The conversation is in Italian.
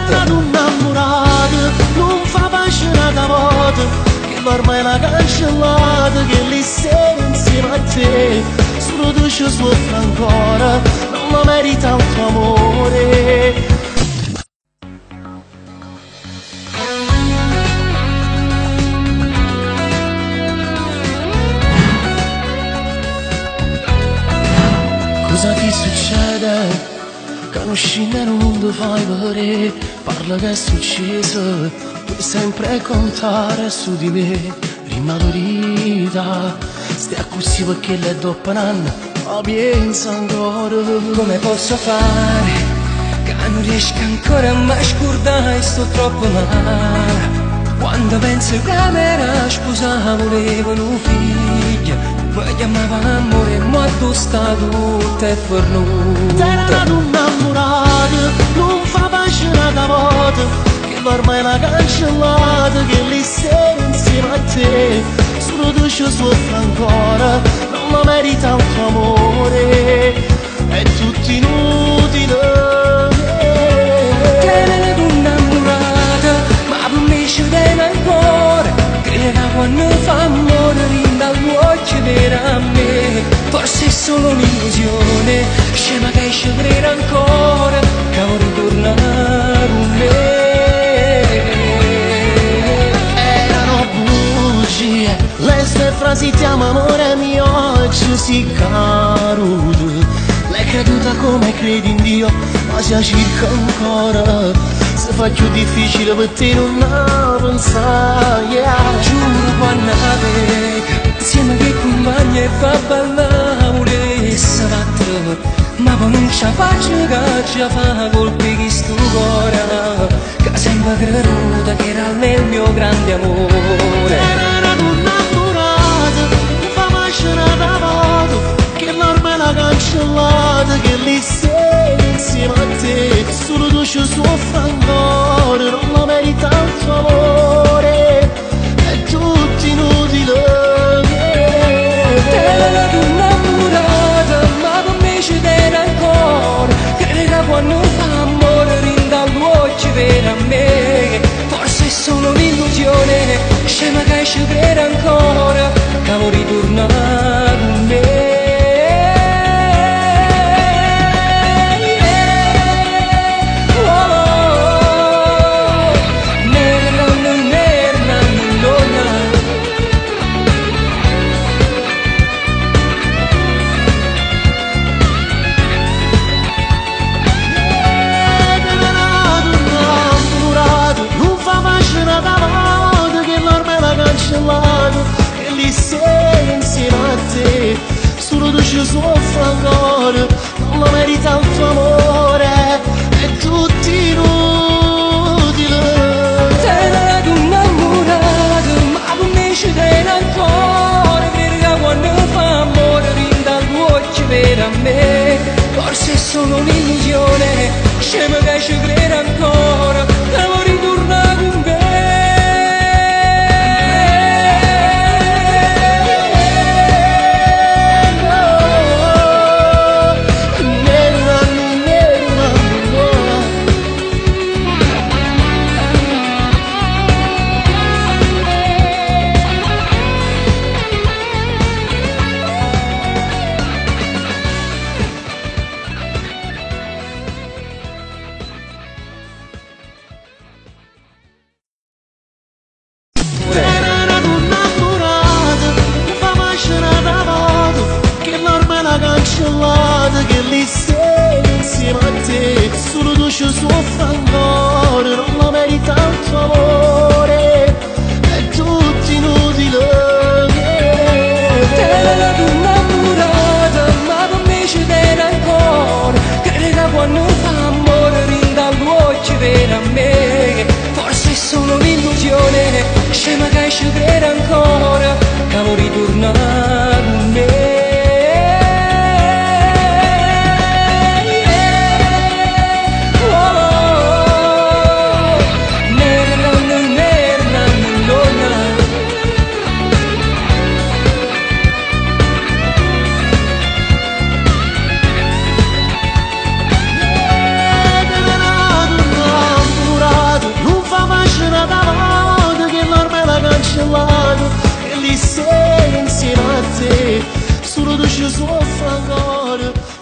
Era un innamorato, non fa passione da voto, che ormai la cancellata, che lì sei insieme a te. Solo tu ci soffri ancora, non lo merita il tuo amore. Cosa ti succede? Conosci e non ti fai vedere. Parla che è successo, puoi sempre contare su di me. Rimaturita, stai così perché le dopo un anno, ma pensa ancora. Come posso fare? Che non riesco ancora a mi scordare, sto troppo male. Quando penso che mi era sposata, volevo un figlio. Mi chiamava amore, ma tu sta tutta e perduta. Era un innamorato, non fa passione da voto, che ormai la cancellata, che lì sei insieme a te. Solo tu ci soffri ancora, non lo merita il tuo amore. È tutto inutile. Tenere innamorata, ma per me ci tiene ancora. Crede che quando fa morire dagli occhi per a me, forse è solo un'illusione, scema che ci crede ancora, che vuoi ritornare con me. Erano bugie, le sue frasi ti amo amore mio, oggi si caruto. L'hai creduta come credi in Dio, ma si circa ancora. Se fa più difficile per te non pensare, yeah. Giuro quando vega, insieme che compagna e fa ballare, volesse battere, ma poi non ce la faccio che ci fa colpi che sto cuore, che sempre creduta che era lei il mio grande amore. Era un innamorato, non fa passione da voto, che l'ormai l'ha cancellata, che lì sei insieme a te. Solo tu ci soffri ancora, non lo merita il tuo amore. È tutto inutile. Era innamorata, ma per me ci tiene ancora. Crede che quando fa amore dagli occhi per a me, forse è solo un'illusione, scema che ci crede ancora, che vuoi ritornare con me. E lì sei insieme a te. Solo tu ci soffri ancora, non lo merita il tuo amore. È tutto inutile. Sei innamorato, ma per me ci tiene ancora. Crede che quando fa amore dagli occhi per a me, forse è solo un'illusione, scema che ci crede ancora, che vuoi ritornare con me. soffro ancora